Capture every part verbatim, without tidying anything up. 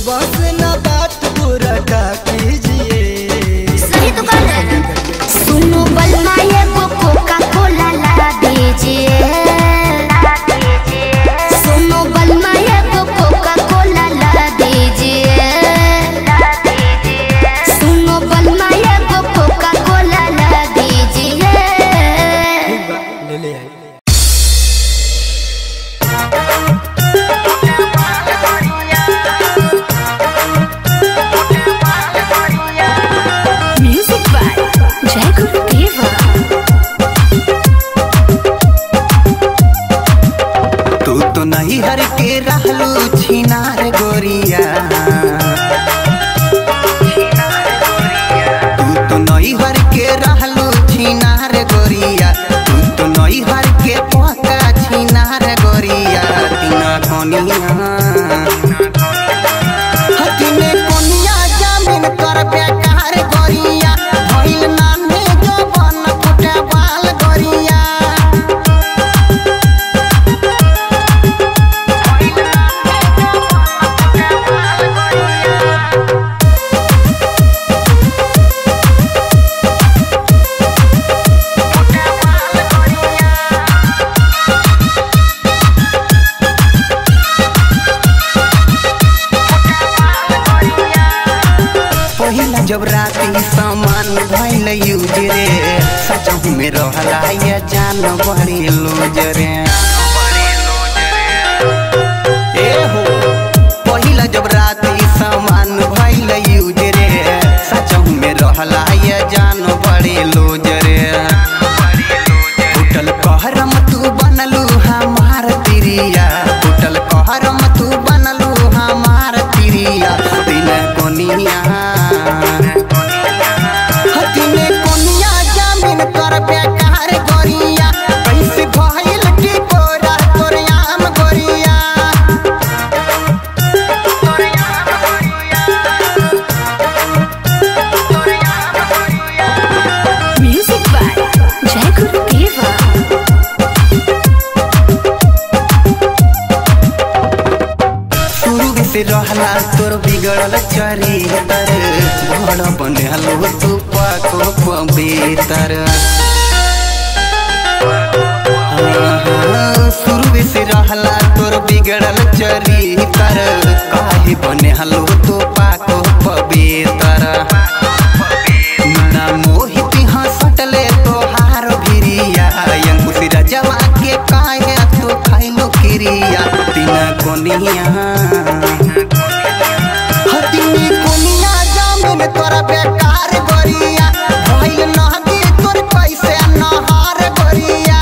लोगों से ना बात बुरा का कीजिए। सही तो कह रहे हैं। सुनो बलमा ये को कोका कोला ला दीजिए। सुनो बलमा ये को कोका कोला ला दीजिए। सुनो बलमा ये को कोका कोला ला दीजिए। ले ले आई। नहीं हर के रहलू छिनार गोरिया, तू तो नहीं हर के रहलू छिनार गोरिया, तू तो नहीं हर के पका छिनार गोरिया। तीना कोनिया हतिने कोनिया जमीन कर बेकार गोरिया, भइल नाने जो बन फुटे बाल गोरिया। जब राती सामान भइल यूज रे, सचहु में रहला ये जान बड़ी लूज रे। ए हो पहिला जब राती सामान भइल यूज रे, सचहु में रहला ये जान बड़ी लूज रे। टूटल कहरम तू बनलू हमार तिरिया, टूटल कहरम तू बनलू हमार तिरिया। दिन कोनिया हतिने कोनिया जमीन कर बेकार गोरिया, कैसे भइल की कोरा तोरियाम गोरिया। म्यूजिक बाय जय गुरुदेवा। शुरू से रहला तोर बिगड़ल चरित्र, बड़ बनलो तू पाको पवित्र। शुरू से रहला तोर बिगड़ल चरित्र, काहे बनलो तू पाको पवित्र। ना मोहित हंसटले तोहार भिरिया, अंकुश रजवा के काहे तू खाइलो क्रिया। तीना कोनिया हतिनी कोनिया जमीन तोरा बेकार गोरिया, भइल नहदी तोर कैसे नहार गोरिया।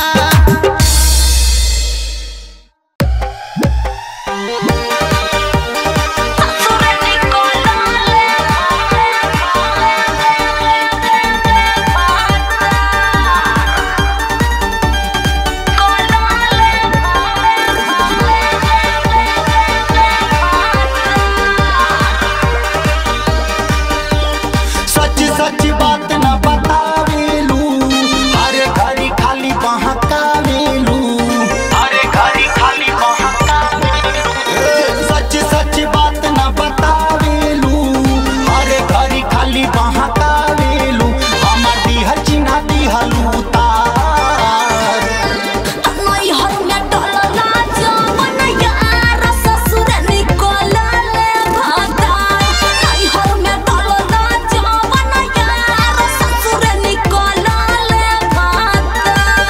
सच बात न बतावेलू, अरे घरी खाली बहकावेलू, अरे घरी खाली बहकावेलू। सच सच बात न बतावेलू, अरे घरी खाली बहकावेलू। हमार दिहल चिन्हा दिहलू तार, नई हर में डलला जवन यार ससुर निकोला ले भाता। नई हर में डलला जवन यार ससुर निकोला ले भाता।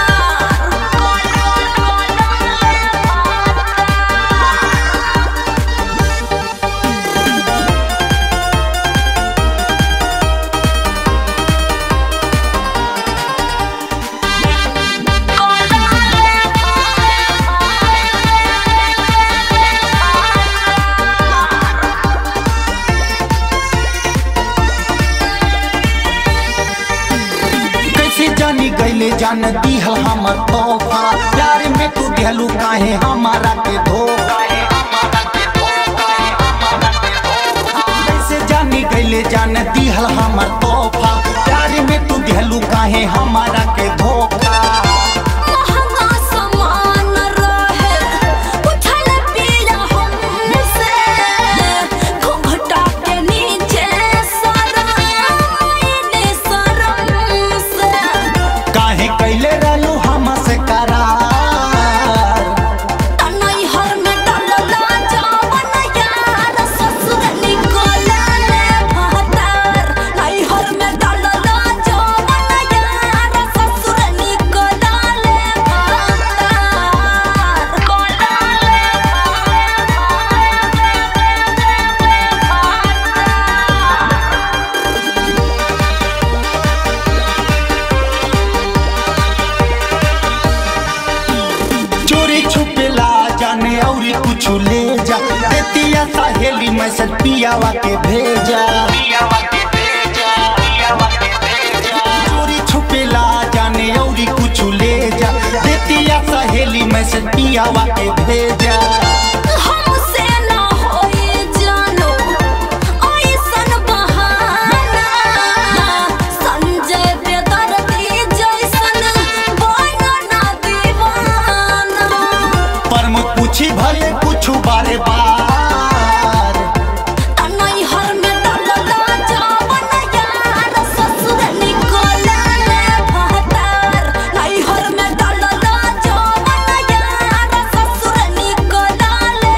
कैसे जानी गईले जान दिहल हमर तोहफा, प्यार में तू दिहलू काहे हमारा के धोखा। कैसे जानी गईले जान दिहल हमर तोहफा, प्यार में तू दिहलू काहे हमारा के धोखा। महंगा सामान रहे उठल पिया हमसे, घूंघट पियावा के भेजा चोरी छुपेला जाने औरी कुछ ले जा देतिया सहेली मैसेज पियावा के भेजा पूछी भले कुछ बारे बार तनई हर में डलला जावन यार ससुर निकले फहतार नई हर में डलला जावन यार ससुर निकले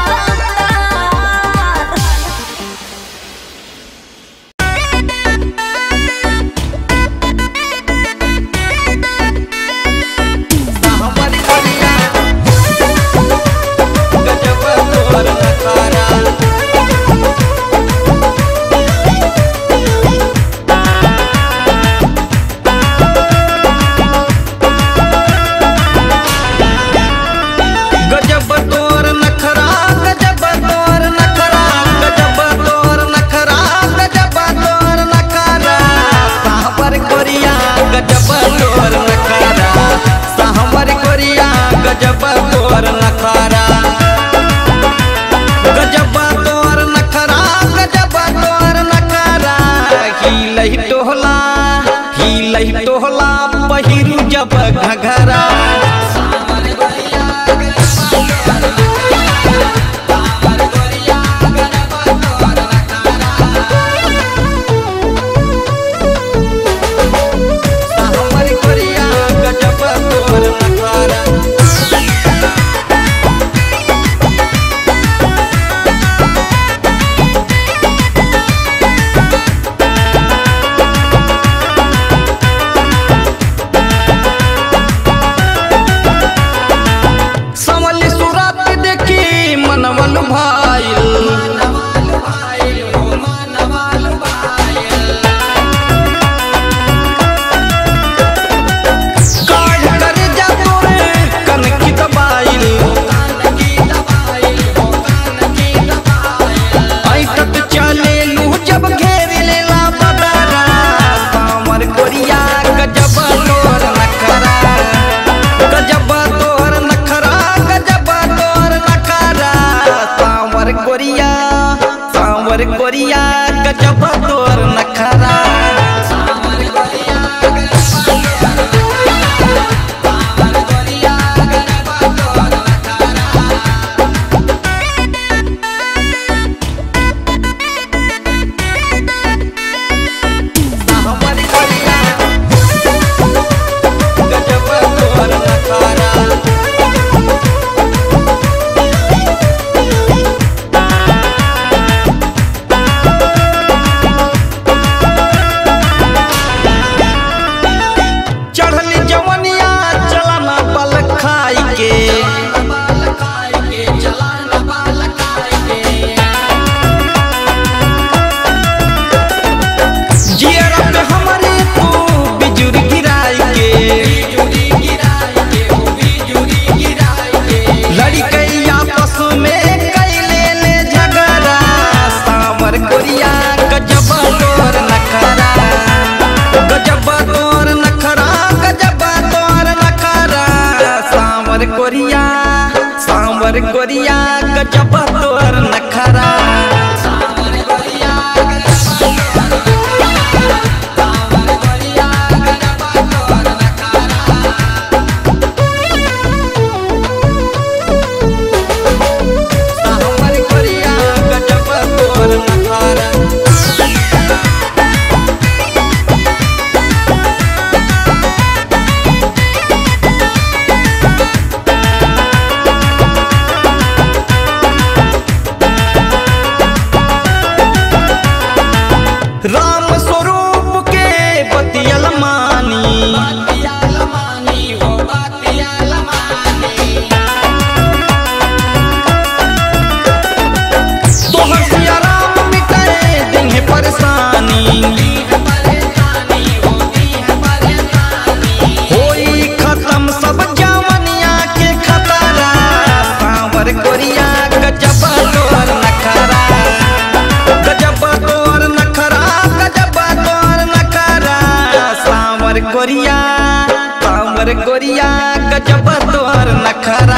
टोहला पहिरू जब घघरा गोरिया गजब तोर नखरा गोरिया गजब तोर नखरा राम स्वरूप के बतियल मानी तोहर सिया राम मिटाए देंगे परेशानी होई खत्म सब जवनिया के खतरा सांवर गोरिया गजब तोर नखरा गोरिया कांवर गोरिया गजब तोर नखरा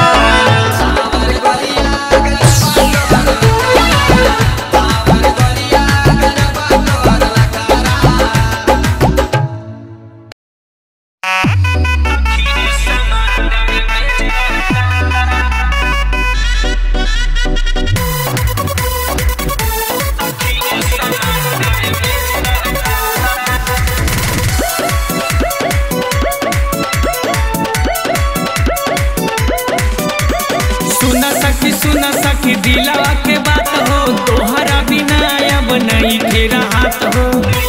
सुना सखी दिलावा के बात हो तोहरा बिना अब नहीं तेरा हाथ हो।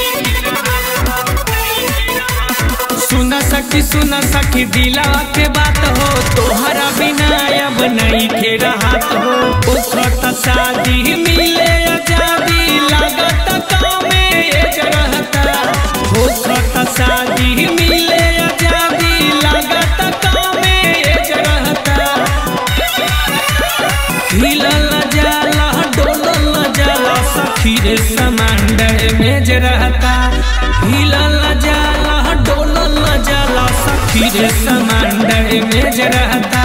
सुना सखी सुना सखी दिलावा के बात हो तोहरा बिना अब नहीं तेरा हाथ हो। उखत शादी मिले आजादी लागत गाँव में एक रहता। उखत शादी मिले आजादी लागत गाँव में एक रहता। हिलल जाला डोलल जाला सखी रे समंदर में ज रहता। हिलल जाला डोलल जाला सखी रे समंदर में ज रहता।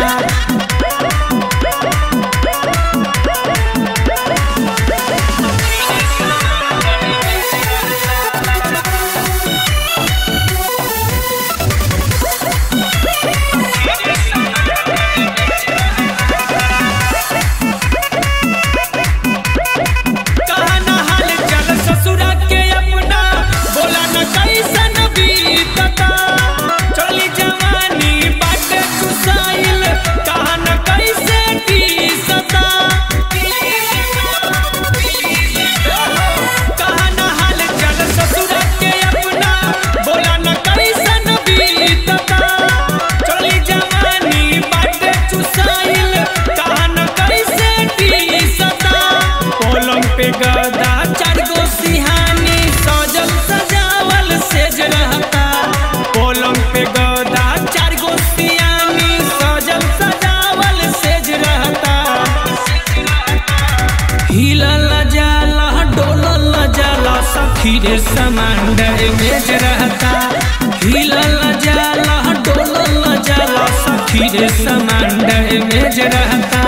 खीरे समंदर में ज रहता। हिलल जाला डोलल जाला सखी रे समंदर में ज रहता।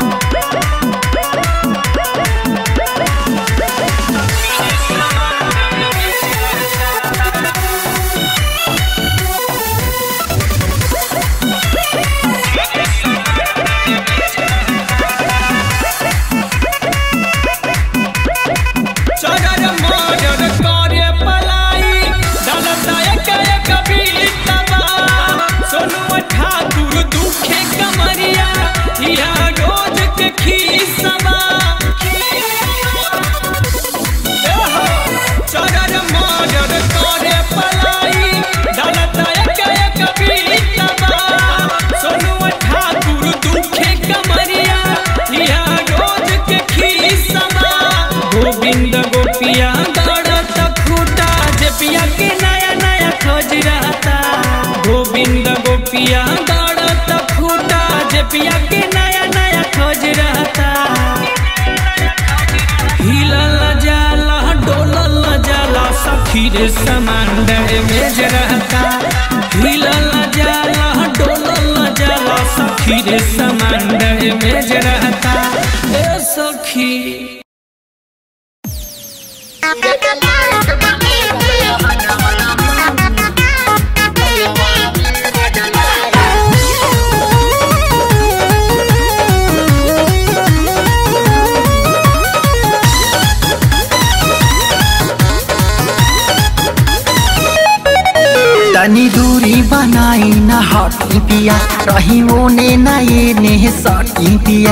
गोविंद गोपिया दौड़त खूटा जपिया के नया नया खोज रहता। गोविंद गोपिया दौड़त खूटा जपिया के नया नया खोज रहता। हिलल जाला डोलल जाला सखी रे समंदर में ज रहता। हिलल जाला डोलल जाला सखी रे समंदर में ज रहता। ए सखी तनी दूरी बनाई न हटी पिया रही ओने न ये ने सटी पिया।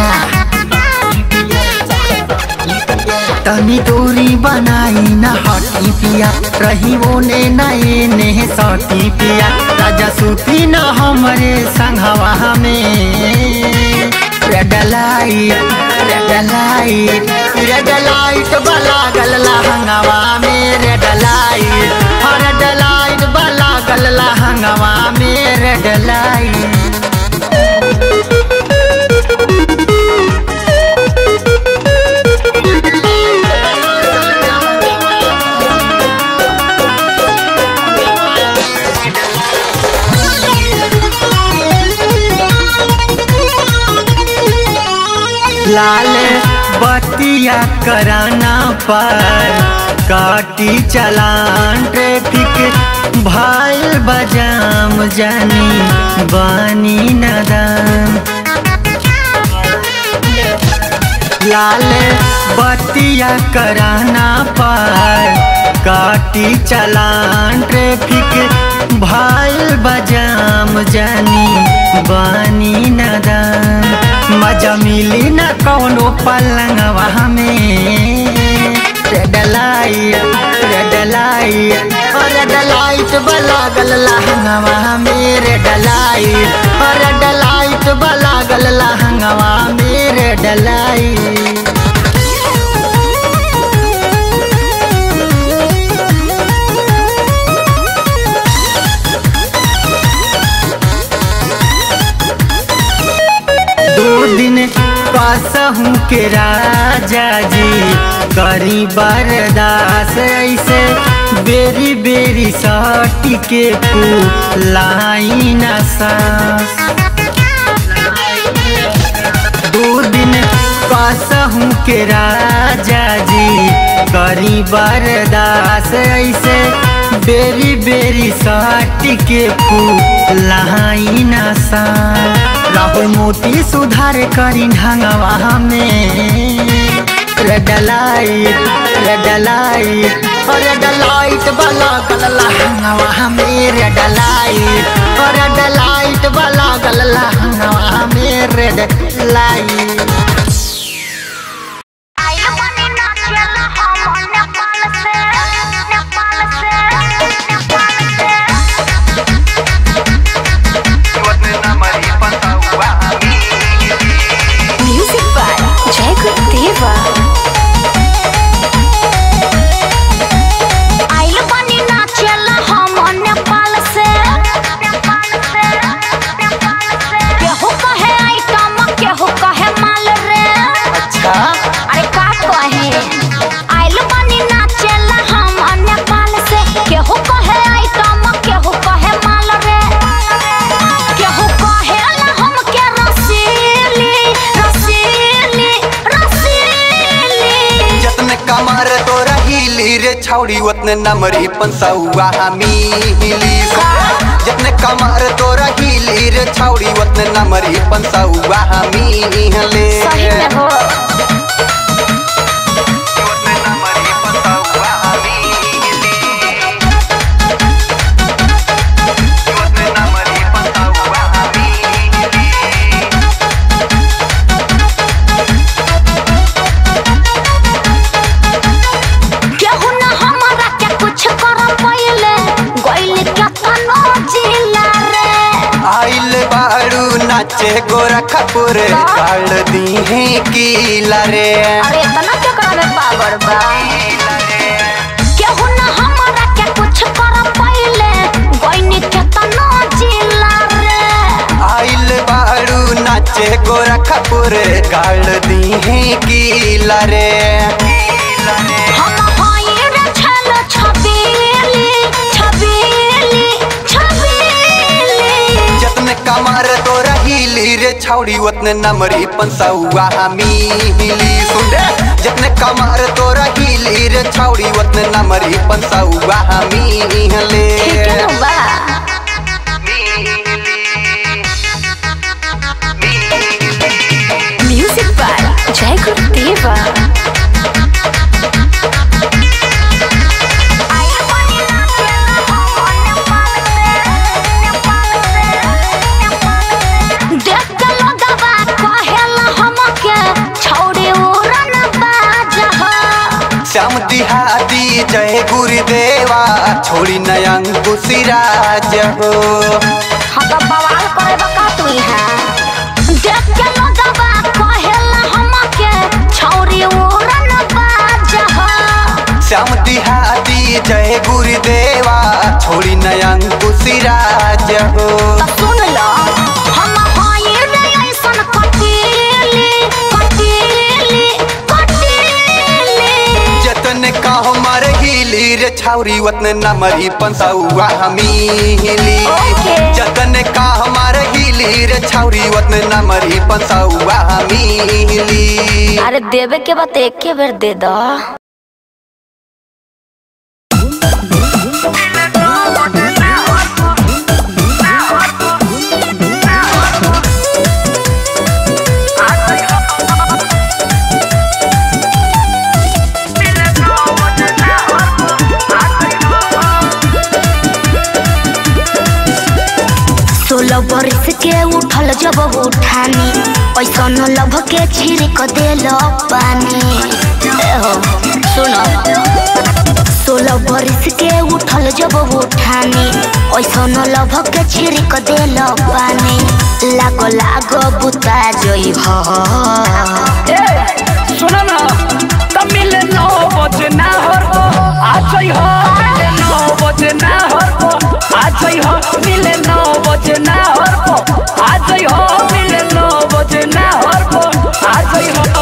तनी दूरी बनाई न हटी पिया रही ओने न ये ने सटी पिया। राजा सूती न हमरे संघवा में red light red light red light वाला गलला हंगावा में रेड लाइट रेड लाइट वाला गलला हंगावा में रेड लाइट। कराना पर काटी चलान ट्रैफिक भाई बजाम जानी बानी नदान लाल बत्तिया कराना पर काटी चलान ट्रैफिक भाई बजाम जानी बानी नदान मजा मिली न कौनो पलंगवा में red light red light red light बलागल लहंगवा में रेड लाइट रेड लाइट बलागल लहंगवा में रेड लाइट दो दिन पासहूँ के राजा जी करी बरदास ऐसे बेरी बेरी साटी के लाई न सास दो दिन पासहूँ के राजा जी करी बरदास ऐसे बेरी बेरी साटी के लाई न सास राहुल मोती सुधार करी ढंगवा में red light red light red light वाला गलला हंगवा में रेड लाइट रेड लाइट वाला गलला हंगवा में रेड लाइट छौड़ी उतने नमरी पंसौआ मिली जितने कमर तो रहीली रे छौड़ी उतने नमरी पंसौआ मिले सही में हो नाचे गोरखपुर गाल दी है कीला रे अरे इतना क्या करे पागल बा केहू ना हमरा के कुछ कर पहिले गइनी के तना जिला रे आइल बाड़ू नाचे गोरखपुर गाल दी है कीला रे हम होई रे छल छबीली छबीली छबीली जतने कमर तो रहीली रे छौड़ी उतने नमरी पंसौआ मिली सुन जितने कमर तो रहीली रे छौड़ी उतने नमरी पंसौआ मिले म्यूजिक बाय जय गुरुदेवा श्याम दिहादी जय गुरुदेवा छोड़ी नयंकु सिराज हो हाँ तो बवाल करे बका तू है देख के लोगवा कहेला हमके छौरी उड़न बाज हो श्याम दिहादी जय गुरुदेवा छोड़ी नयंकु सिराज हो तो सुन लो हम होई रे ऐसन कटीली कटीली कटीली जतने काहो मर हिली रे छौरी उतने नमरी पंसौआ मिली जतने काहो मर हिली हिली रे छौरी ओतने नमरी पंसौआ मिली। अरे देवे के बाद एक के बेर दे दो। सोलह बरस के उठल जब उठानी ऐसा न लभ के छिड़क देल पानी। सुनो सोलह बरस के उठल जब उठानी ऐसा न लभ के छिड़क देल पानी। लागो लागो बुता जोई हो। सुनो ना तमिल नौ बजे ना हो आज हो मिले नौ बजे ना हो आज हो मिले नौ बजे ना हो आज हो मिले नौ बजे ना हो आज हो।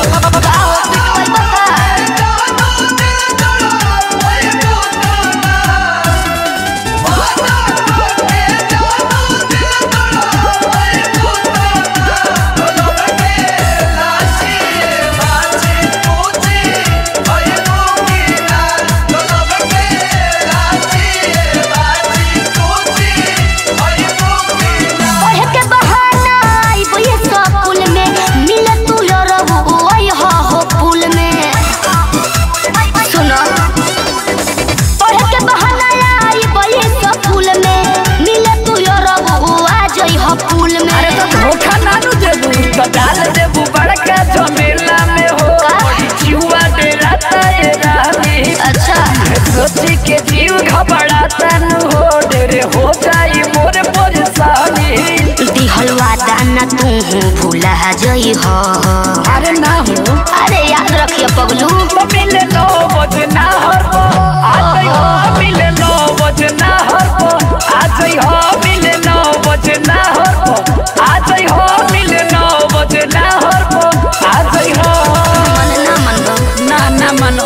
डाल देबू बड़का झमेला में हो जीवा डेराता ये रानी। अच्छा सोची के जीव घबराता न हो डेरे हो जाई मोर परेशानी। दिहलवा दाना तू भूला जई हो। अरे ना हो अरे याद रखिए पगलू। मिले नौ बजे ना हो आज हो मिले नौ बजे ना हो आज हो मिले नौ बजे ना हो आज हो मिले नौ बजे ना हो आज हो। मन ना मन ना ना मन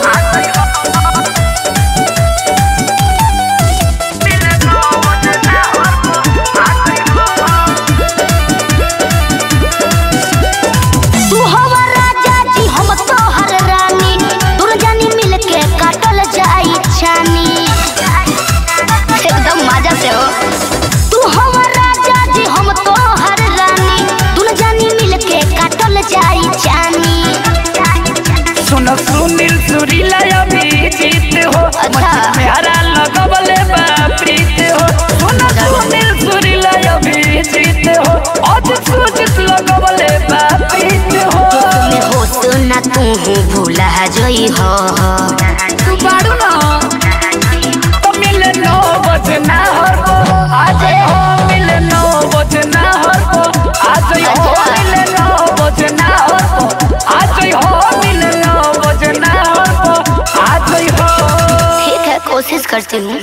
तू हवा राजा जी हम तोहर रानी दूर जानी मिल के काटल जाई छानी। एकदम मजा से हो। तू हवा राजा जी हम तोहर रानी दूर जानी मिल के काटल जाई छानी। सुनो सुनील सुरीला अभी जीत हो। अच्छा मेरा लगवले प्रीत हो। सुनो सुनील सुरीला अभी जीत हो आज सूझ लगवले प्रीत हो। में हो सुना तू भूला जई हो। तू बाड़ू ना तो मिले नौ बजे ना हो आज हो मिले नौ बजे ना हो आज हो मिले नौ बजे ना हो आज हो मिले नौ बजे ना हो आज हो। ठीक है कोशिश करती हूँ।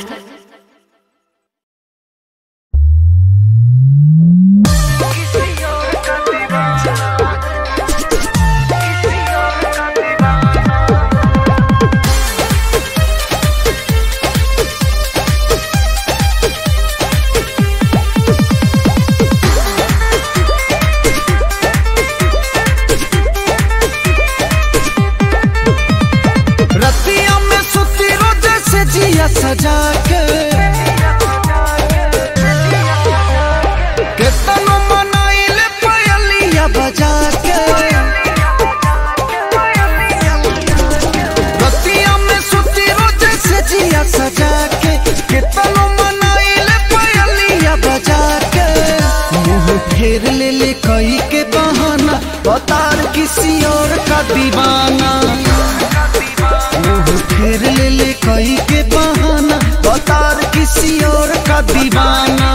रतिया में सुती रोज से जिया सजा के केतनो मनाइले पायलिया बजा के। रतिया में सुती रोज से जिया सजा के केतनो मनाइले पायलिया बजा के। मुंह फेर ले ले कई के बहाना बतार किसी और का दीवाना। फिर ले ले कई के बहाना बतार किसी और का दीवाना।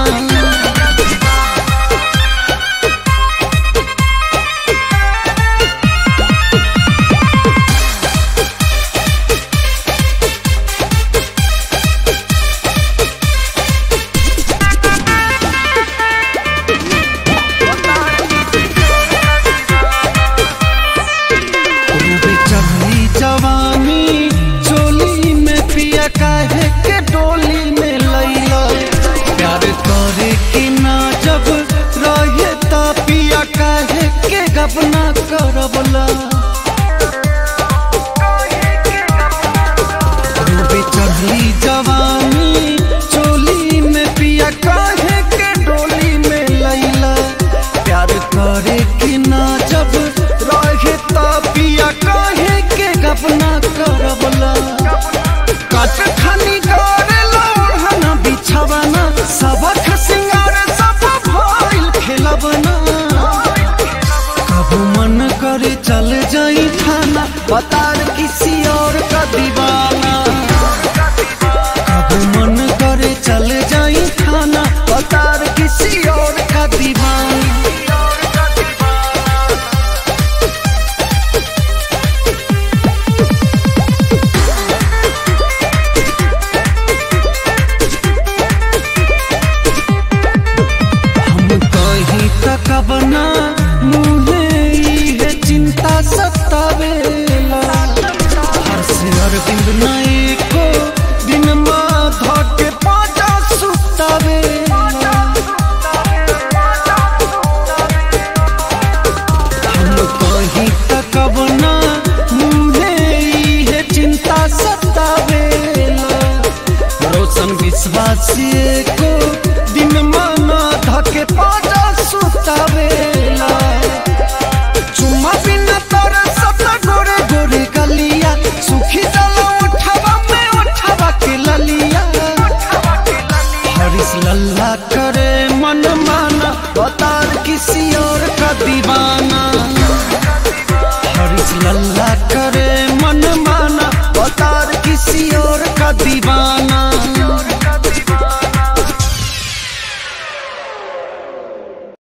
चढ़ी जवानी चोली में पिया काहे के डोली में लैला प्यार करे की गबना करबला रूबे चढ़ली जवानी चोली में पिया काहे के डोली में लैला प्यार करे कि ना जब रहे ता पिया काहे के गबना करबला काट खानी करेला ओढ़ना बिछावना सबक सिंगार सब भइल खेलबना कब मन करे चल जाई थाना बता किसी और का दीवाना कब मन करे चल जाई थाना बता किसी और का दीवाना कबना मुहे है चिंता सतावेला हर से अरविंद नाई को दिन माधा के पाजा सुतावेला हम कहीं कबना मुहे है चिंता सतावेला रोशन विश्वासी को दिन माना धके पाजा सुतावेला चुम्मा बिना तोरा सता गोरे गोरे गलिया सुखी जला उठावा में उठावा के ललिया हरिस लल्ला करे मन माना बता किसी और का दीवाना।